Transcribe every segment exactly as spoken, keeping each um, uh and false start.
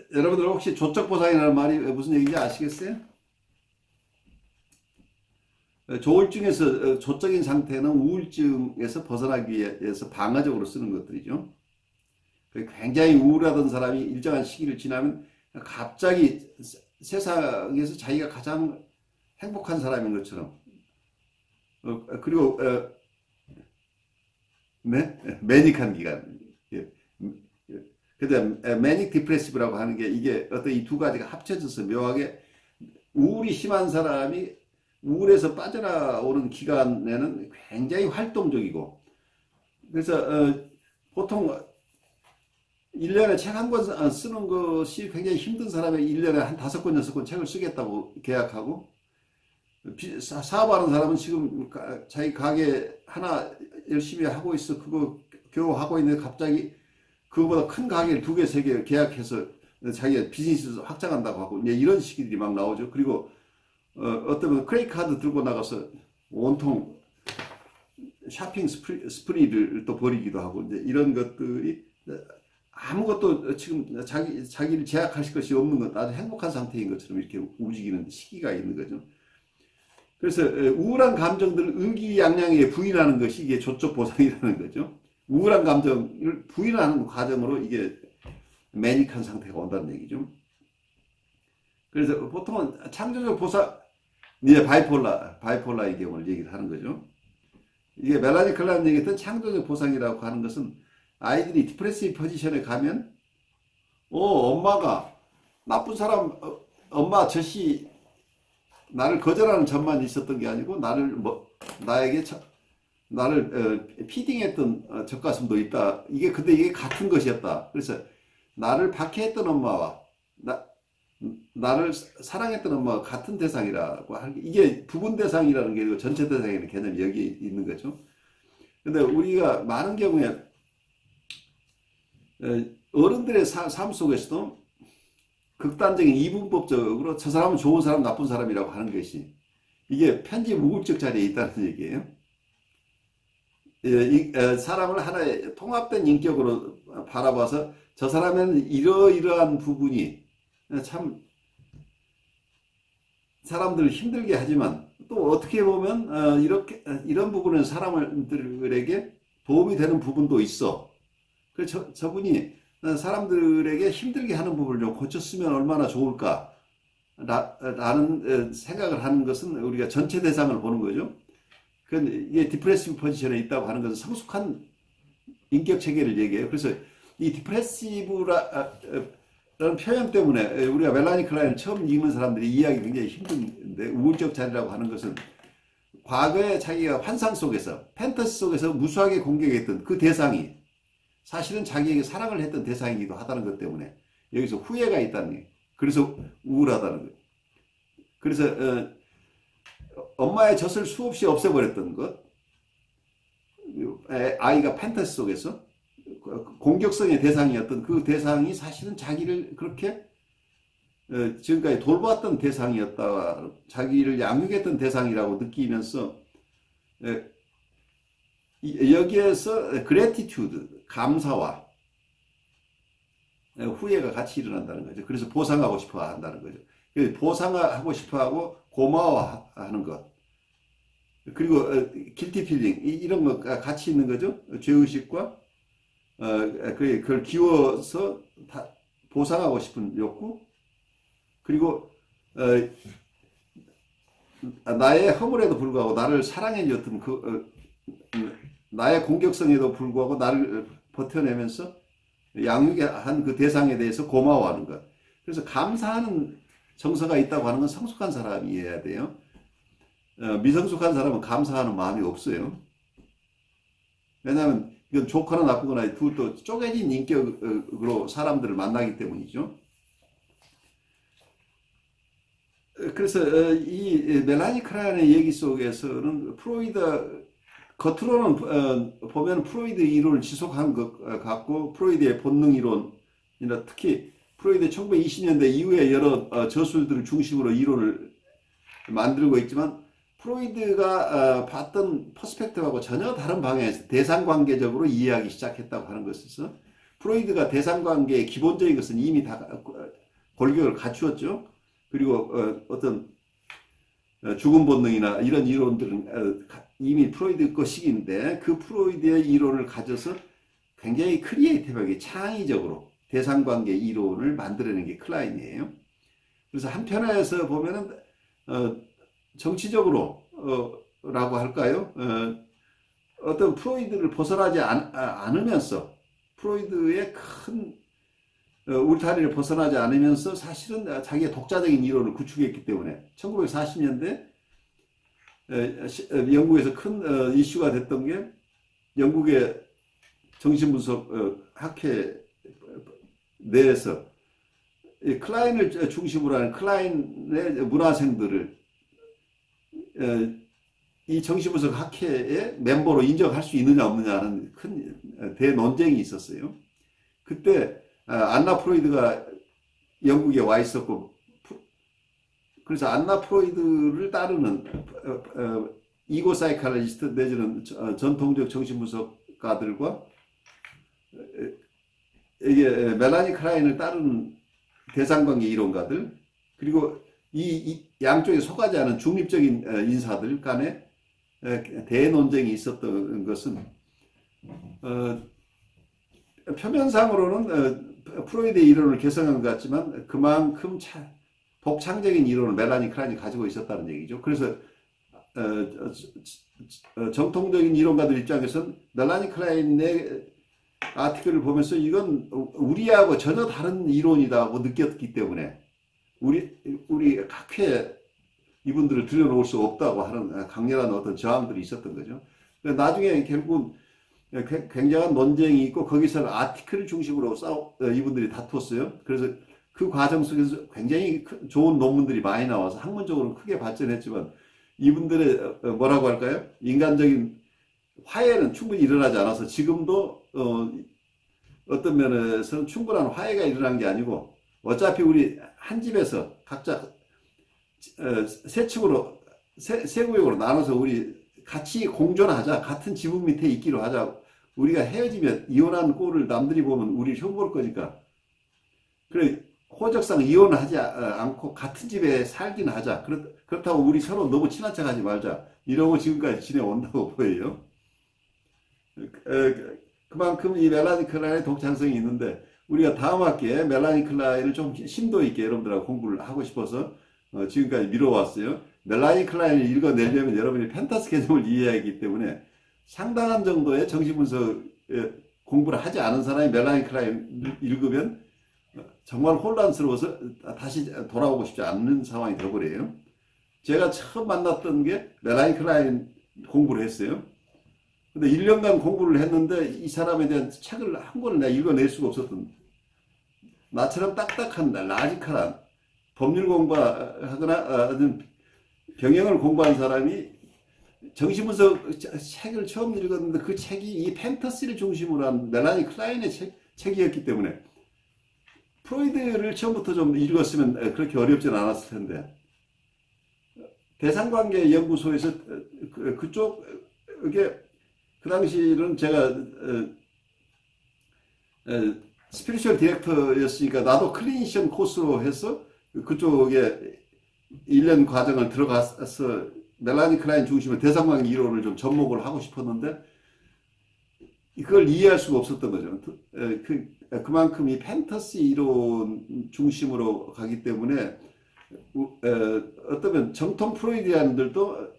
여러분들 혹시 조적 보상이라는 말이 무슨 얘기인지 아시겠어요? 조울증에서 조적인 상태는 우울증에서 벗어나기 위해서 방어적으로 쓰는 것들이죠. 굉장히 우울하던 사람이 일정한 시기를 지나면 갑자기 세상에서 자기가 가장 행복한 사람인 것처럼, 어, 그리고 어, 매, 매닉한 기간. 예. 그다음 매닉 디프레시브라고 하는 게 이게 어떤 이 두 가지가 합쳐져서 묘하게 우울이 심한 사람이 우울에서 빠져나오는 기간에는 굉장히 활동적이고, 그래서 어, 보통 일 년에 책 한 권 쓰는 것이 굉장히 힘든 사람이 일 년에 한 다섯 권, 여섯 권 책을 쓰겠다고 계약하고, 사업하는 사람은 지금 자기 가게 하나 열심히 하고 있어. 그거 겨우 하고 있는데 갑자기 그거보다 큰 가게를 두 개, 세 개 계약해서 자기가 비즈니스 확장한다고 하고, 이제 이런 시기들이 막 나오죠. 그리고 어, 어떤 분 크레딧 카드 들고 나가서 온통 쇼핑 스프리, 스프리를 또 벌이기도 하고, 이제 이런 것들이 아무것도 지금 자기, 자기를 제약하실 것이 없는 것, 아주 행복한 상태인 것처럼 이렇게 움직이는 시기가 있는 거죠. 그래서 우울한 감정들을 의기양양하게 부인하는 것이 이게 조적 보상이라는 거죠. 우울한 감정을 부인하는 과정으로 이게 매닉한 상태가 온다는 얘기죠. 그래서 보통은 창조적 보상, 이제 바이폴라, 바이폴라의 경우를 얘기를 하는 거죠. 이게 멜라니 클라른 얘기했던 창조적 보상이라고 하는 것은 아이들이 디프레시브 포지션에 가면, 어, 엄마가 나쁜 사람, 어, 엄마 저씨 나를 거절하는 점만 있었던 게 아니고 나를 뭐 나에게 저, 나를 어, 피딩했던 어, 젖가슴도 있다. 이게 근데 이게 같은 것이었다. 그래서 나를 박해했던 엄마와 나 나를 사랑했던 엄마와 같은 대상이라고 하는 게, 이게 부분 대상이라는 게 전체 대상이라는 개념이 여기에 있는 거죠. 근데 우리가 많은 경우에 어, 어른들의 사, 삶 속에서도 극단적인 이분법적으로 저 사람은 좋은 사람, 나쁜 사람이라고 하는 것이 이게 편집 우울적 자리에 있다는 얘기예요. 이, 사람을 하나의 통합된 인격으로 바라봐서 저 사람에는 이러이러한 부분이 참 사람들을 힘들게 하지만 또 어떻게 보면 이렇게 이런 부분은 사람들에게 도움이 되는 부분도 있어. 그래서 저, 저분이 사람들에게 힘들게 하는 부분을 좀 고쳤으면 얼마나 좋을까 라는 생각을 하는 것은 우리가 전체 대상을 보는 거죠. 그런데 이게 디프레시브 포지션에 있다고 하는 것은 성숙한 인격 체계를 얘기해요. 그래서 이 디프레시브라는 표현 때문에 우리가 멜라니 클라인을 처음 읽는 사람들이 이해하기 굉장히 힘든데, 우울적 자리라고 하는 것은 과거에 자기가 환상 속에서, 판타지 속에서 무수하게 공격했던 그 대상이 사실은 자기에게 사랑을 했던 대상이기도 하다는 것 때문에 여기서 후회가 있다는 게, 그래서 우울하다는 거예요. 그래서 어, 엄마의 젖을 수없이 없애버렸던 것, 아이가 판타지 속에서 공격성의 대상이었던 그 대상이 사실은 자기를 그렇게 어, 지금까지 돌봤던 대상이었다, 자기를 양육했던 대상이라고 느끼면서 에, 여기에서 그래티튜드, 감사와 후회가 같이 일어난다는 거죠. 그래서 보상하고 싶어 한다는 거죠. 보상하고 싶어 하고 고마워하는 것, 그리고 길티 필링, 이런 거가 같이 있는 거죠. 죄의식과 그걸 기워서 보상하고 싶은 욕구, 그리고 나의 허물에도 불구하고 나를 사랑해 줬던 그 나의 공격성에도 불구하고 나를 버텨내면서 양육한 그 대상에 대해서 고마워하는 것. 그래서 감사하는 정서가 있다고 하는 건 성숙한 사람이어야 돼요. 어, 미성숙한 사람은 감사하는 마음이 없어요. 왜냐하면 이건 좋거나 나쁘거나 둘도 쪼개진 인격으로 사람들을 만나기 때문이죠. 그래서 이 멜라니 클라인의 얘기 속에서는 프로이드, 겉으로는 어, 보면 프로이드 이론을 지속한 것 같고, 프로이드의 본능 이론이나 특히 프로이드 천구백이십 년대 이후에 여러 어, 저술들을 중심으로 이론을 만들고 있지만, 프로이드가 어, 봤던 퍼스펙티브하고 전혀 다른 방향에서 대상관계적으로 이해하기 시작했다고 하는 것에서 프로이드가 대상관계의 기본적인 것은 이미 다 골격을 갖추었죠. 그리고 어, 어떤 죽음 본능이나 이런 이론들은 이미 프로이드 것이긴데 그 프로이드의 이론을 가져서 굉장히 크리에이티브하게 창의적으로 대상관계 이론을 만들어낸 게 클라인이에요. 그래서 한편에서 보면은 어, 정치적으로 어, 라고 할까요? 어, 어떤 프로이드를 벗어나지 않, 아, 않으면서 프로이드의 큰 어, 울타리를 벗어나지 않으면서 사실은 자기의 독자적인 이론을 구축했기 때문에 천구백사십 년대 에, 시, 에, 영국에서 큰 어, 이슈가 됐던 게 영국의 정신분석 어, 학회 내에서 이 클라인을 중심으로 하는 클라인의 문화생들을 어, 이 정신분석 학회의 멤버로 인정할 수 있느냐 없느냐 하는 큰 대논쟁이 있었어요. 그때 안나 프로이드가 영국에 와 있었고, 그래서 안나 프로이드를 따르는 이고 사이칼리스트 내지는 전통적 정신분석가들과 이게 멜라니 클라인을 따르는 대상관계 이론가들, 그리고 이, 이 양쪽에 속하지 않은 중립적인 인사들 간에 대논쟁이 있었던 것은 어, 표면상으로는 어, 프로이드의 이론을 개성한 것 같지만 그만큼 차, 독창적인 이론을 멜라니 클라인이 가지고 있었다는 얘기죠. 그래서 어, 어, 정통적인 이론가들 입장에서는 멜라니 클라인의 아티클을 보면서 이건 우리하고 전혀 다른 이론이다고 느꼈기 때문에 우리 우리 학회에 이분들을 들여놓을 수 없다고 하는 강렬한 어떤 저항들이 있었던 거죠. 나중에 결국은 굉장한 논쟁이 있고 거기서는 아티클을 중심으로 싸우 이분들이 다투었어요. 그래서 그 과정 속에서 굉장히 좋은 논문들이 많이 나와서 학문적으로는 크게 발전했지만 이분들의 뭐라고 할까요? 인간적인 화해는 충분히 일어나지 않아서 지금도 어, 어떤 면에서는 충분한 화해가 일어난 게 아니고 어차피 우리 한 집에서 각자 어, 세 층으로 세, 세 구역으로 나눠서 우리 같이 공존하자, 같은 지붕 밑에 있기로 하자. 우리가 헤어지면 이혼한 꼴을 남들이 보면 우리 흉볼 거니까 그래 호적상 이혼을 하지 않고 같은 집에 살긴 하자. 그렇, 그렇다고 우리 서로 너무 친한 척 하지 말자. 이러고 지금까지 지내온다고 보여요. 그만큼 이 멜라니 클라인의 독창성이 있는데 우리가 다음 학기에 멜라니 클라인을 좀 심도 있게 여러분들하고 공부를 하고 싶어서 어, 지금까지 미뤄왔어요. 멜라니 클라인을 읽어내려면 여러분이 펜타스 개념을 이해해야 하기 때문에 상당한 정도의 정신분석 공부를 하지 않은 사람이 멜라니 클라인을 읽으면 정말 혼란스러워서 다시 돌아오고 싶지 않는 상황이 되어버려요. 제가 처음 만났던 게 멜라니 클라인 공부를 했어요. 근데 일 년간 공부를 했는데 이 사람에 대한 책을 한 권을 내가 읽어낼 수가 없었던, 나처럼 딱딱한 라지칼한 법률 공부하거나 경영을 공부한 사람이 정신분석 책을 처음 읽었는데 그 책이 이 펜터시를 중심으로 한 멜라니 클라인의 책, 책이었기 때문에 프로이드를 처음부터 좀 읽었으면 그렇게 어렵진 않았을 텐데 대상관계 연구소에서 그쪽 이게 그 당시는 제가 스피리추얼 디렉터였으니까 나도 클리니션 코스로 해서 그쪽에 일 년 과정을 들어가서 멜라니 클라인 중심의 대상관계 이론을 좀 접목을 하고 싶었는데 그걸 이해할 수가 없었던 거죠. 그, 그만큼 이 펜터시 이론 중심으로 가기 때문에 어쩌면 정통 프로이디안들도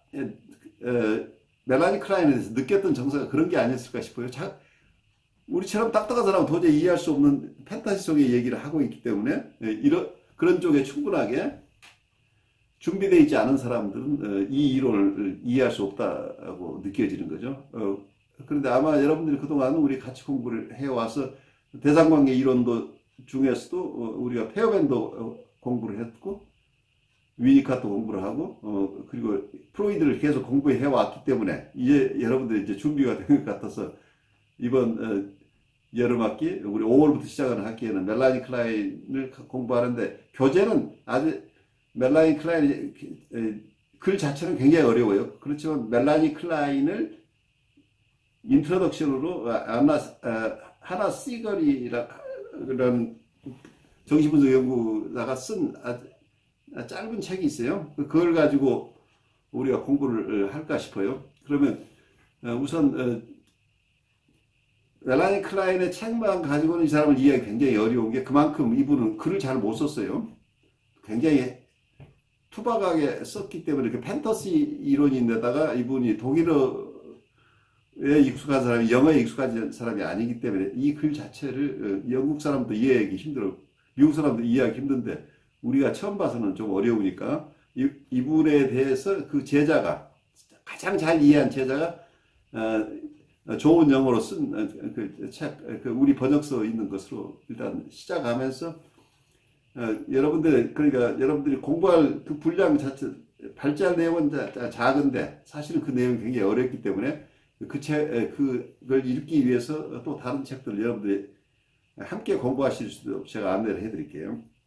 멜라니 클라인에 대해서 느꼈던 정서가 그런 게 아니었을까 싶어요. 자, 우리처럼 딱딱한 사람은 도저히 이해할 수 없는 펜타시 속의 얘기를 하고 있기 때문에 이런 그런 쪽에 충분하게 준비되어 있지 않은 사람들은 이 이론을 이해할 수 없다고 느껴지는 거죠. 그런데 아마 여러분들이 그동안 우리 같이 공부를 해와서 대상관계 이론도 중에서도 우리가 페어밴도 공부를 했고 위니카트 공부를 하고 그리고 프로이드를 계속 공부해 왔기 때문에 이제 여러분들이 이제 준비가 된 것 같아서 이번 여름학기 우리 오월부터 시작하는 학기에는 멜라니 클라인을 공부하는데 교재는 아주 멜라니 클라인 글 자체는 굉장히 어려워요. 그렇지만 멜라니 클라인을 인트로덕션으로 안나 하나 시걸이라는 정신분석 연구자가 쓴 짧은 책이 있어요. 그걸 가지고 우리가 공부를 할까 싶어요. 그러면 우선 멜라니 클라인의 책만 가지고는 이 사람을 이해하기 굉장히 어려운 게 그만큼 이분은 글을 잘 못 썼어요. 굉장히 투박하게 썼기 때문에 그 판타지 이론인데다가 이분이 독일어에 익숙한 사람이 영어에 익숙한 사람이 아니기 때문에 이 글 자체를 영국 사람도 이해하기 힘들어, 미국 사람도 이해하기 힘든데 우리가 처음 봐서는 좀 어려우니까 이, 이분에 대해서 그 제자가 가장 잘 이해한 제자가 어, 좋은 영어로 쓴 그 책, 그 우리 번역서 있는 것으로 일단 시작하면서 어, 여러분들, 그러니까 여러분들이 공부할 그 분량 자체, 발제할 내용은 자, 작은데, 사실은 그 내용이 굉장히 어렵기 때문에, 그 책, 그걸 읽기 위해서 또 다른 책들 여러분들이 함께 공부하실 수도 제가 안내를 해 드릴게요.